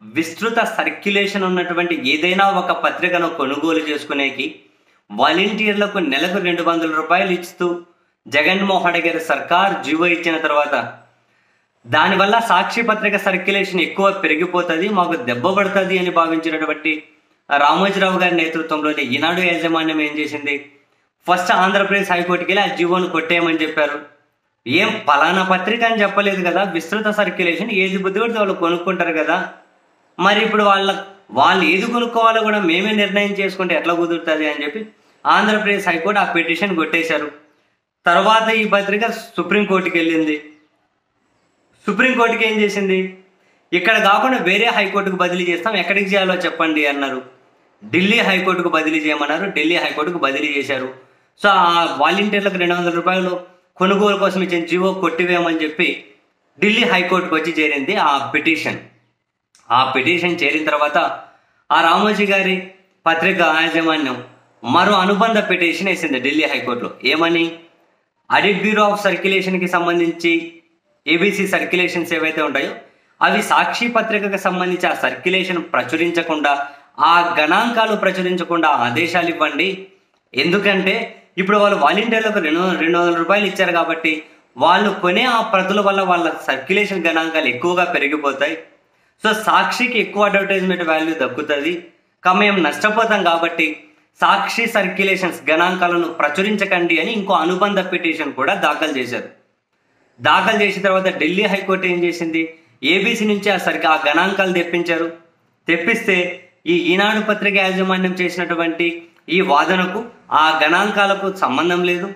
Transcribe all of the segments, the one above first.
విస్తృత సర్క్యులేషన్ ఉన్నటువంటి ఏదైనా ఒక పత్రికను కొనుగోలు చేసుకునేకి వాలంటీర్లకు నెలకు 200 రూపాయలు ఇస్తూ జగన్మోహన్ రెడ్డి గారి సర్కార్ జీవో ఇచ్చిన తర్వాత దానివల్ల సాక్షి పత్రిక సర్క్యులేషన్ ఎక్కువ పెరిగిపోతుంది, మాకు దెబ్బ పడుతుంది అని భావించినటువంటి రామోజీరావు గారి నేతృత్వంలోని ఈనాడు యాజమాన్యం ఏం చేసింది, ఫస్ట్ ఆంధ్రప్రదేశ్ హైకోర్టుకి వెళ్ళి ఆ జీవోను కొట్టేయమని చెప్పారు. ఏం పలానా పత్రిక అని చెప్పలేదు కదా, విస్తృత సర్క్యులేషన్ ఏది బుద్ధి పడితే వాళ్ళు కొనుక్కుంటారు కదా, మరి ఇప్పుడు వాళ్ళు ఏది కొనుక్కోవాలో కూడా మేమే నిర్ణయం చేసుకుంటే ఎట్లా కుదురుతుంది అని చెప్పి ఆంధ్రప్రదేశ్ హైకోర్టు ఆ పిటిషన్ కొట్టేశారు. తర్వాత ఈ పత్రిక సుప్రీంకోర్టుకి వెళ్ళింది. సుప్రీంకోర్టుకి ఏం చేసింది, ఇక్కడ కాకుండా వేరే హైకోర్టుకు బదిలీ చేస్తాం, ఎక్కడికి చేయాలో చెప్పండి అన్నారు. ఢిల్లీ హైకోర్టుకు బదిలీ చేయమన్నారు, ఢిల్లీ హైకోర్టుకు బదిలీ చేశారు. సో ఆ వాలంటీర్లకు 200 రూపాయలు కొనుగోలు కోసం ఇచ్చిన జీవో కొట్టివేయమని చెప్పి ఢిల్లీ హైకోర్టుకు వచ్చి చేరింది ఆ పిటిషన్. ఆ పిటిషన్ చేరిన తర్వాత ఆ రామోజీ గారి పత్రిక యాజమాన్యం మరో అనుబంధ పిటిషన్ వేసింది ఢిల్లీ హైకోర్టులో. ఏమని, ఆడిట్ బ్యూరో ఆఫ్ సర్క్యులేషన్కి సంబంధించి ఏబీసీ సర్క్యులేషన్స్ ఏవైతే ఉంటాయో అవి సాక్షి పత్రికకు సంబంధించి ఆ సర్క్యులేషన్ ప్రచురించకుండా, ఆ గణాంకాలు ప్రచురించకుండా ఆదేశాలు ఇవ్వండి. ఎందుకంటే ఇప్పుడు వాళ్ళు వాలంటీర్లకు 200 రూపాయలు ఇచ్చారు కాబట్టి వాళ్ళు కొనే ఆ ప్రతుల వల్ల వాళ్ళ సర్క్యులేషన్ గణాంకాలు ఎక్కువగా పెరిగిపోతాయి. సో సాక్షికి ఎక్కువ అడ్వర్టైజ్మెంట్ వాల్యూ దక్కుతుంది, మేము నష్టపోతాం కాబట్టి సాక్షి సర్క్యులేషన్స్ గణాంకాలను ప్రచురించకండి అని ఇంకో అనుబంధ పిటిషన్ కూడా దాఖలు చేశారు. దాఖలు చేసిన తర్వాత ఢిల్లీ హైకోర్టు ఏం చేసింది, ఏబీసీ నుంచి ఆ గణాంకాలు తెప్పించారు. తెప్పిస్తే ఈ ఈనాడు పత్రిక యాజమాన్యం చేసినటువంటి ఈ వాదనకు ఆ గణాంకాలకు సంబంధం లేదు.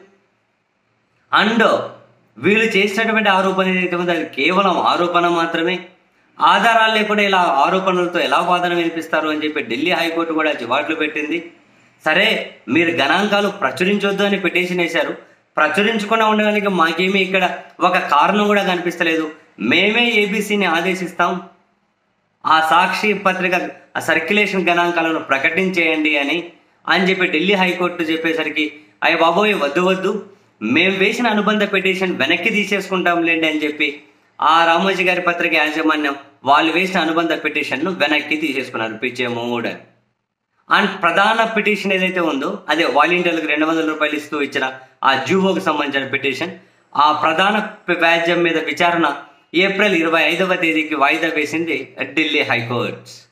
అండ్ వీళ్ళు చేసినటువంటి ఆరోపణ ఏదైతే ఉందో అది కేవలం ఆరోపణ మాత్రమే, ఆధారాలు లేకుండా ఇలా ఆరోపణలతో ఎలా వాదన వినిపిస్తారు అని చెప్పి ఢిల్లీ హైకోర్టు కూడా చివాట్లు పెట్టింది. సరే మీరు గణాంకాలు ప్రచురించొద్దు అని పిటిషన్ వేశారు, ప్రచురించకుండా ఉండడానికి మాకేమీ ఇక్కడ ఒక కారణం కూడా కనిపిస్తలేదు, మేమే ఏబీసీని ఆదేశిస్తాం ఆ సాక్షి పత్రిక ఆ సర్క్యులేషన్ గణాంకాలను ప్రకటించేయండి అని చెప్పి ఢిల్లీ హైకోర్టు చెప్పేసరికి అయ్య బాబోయ్ వద్దు మేము వేసిన అనుబంధ పిటిషన్ వెనక్కి తీసేసుకుంటాంలేండి అని చెప్పి ఆ రామోజీ గారి పత్రిక యాజమాన్యం వాళ్ళు వేసిన అనుబంధ పిటిషన్ను వెనక్కి తీసేసుకున్నారు, పిచ్చేమూడ. అండ్ ప్రధాన పిటిషన్ ఏదైతే ఉందో అదే వాలంటీర్లకు 200 రూపాయలు ఇస్తూ ఇచ్చిన ఆ జీవోకి సంబంధించిన పిటిషన్, ఆ ప్రధాన వ్యాజ్యం మీద విచారణ ఏప్రిల్ 25వ తేదీకి వాయిదా వేసింది ఢిల్లీ హైకోర్టు.